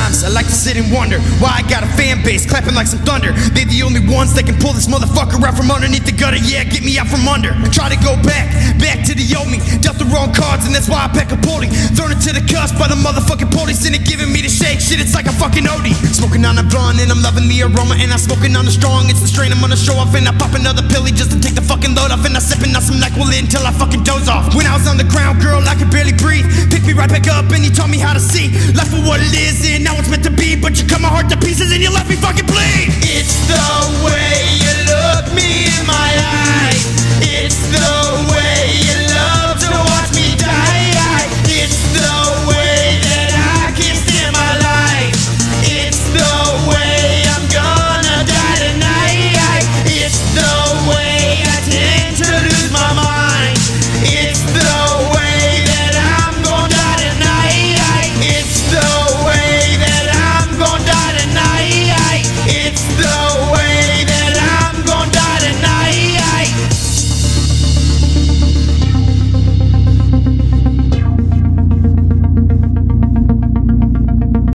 Sometimes I like to sit and wonder why I got a fan base clapping like some thunder. They're the only ones that can pull this motherfucker out from underneath the gutter. Yeah, get me out from under. Try to go back to the old me. Dealt the wrong cards and that's why I pack a pulley. Thrown it to the cusp by the motherfucking police and it giving me the shake. Shit, it's like a fucking Odie. Smoking on a blunt and I'm loving the aroma. And I'm smoking on the strong, it's the strain I'm gonna show off. And I pop another pilly just to take the fucking load off. And I sipping on some NyQuil until I fucking doze off. When I was on the ground, girl, I could barely breathe. Picked me right back up and he taught me how to see life for what it is.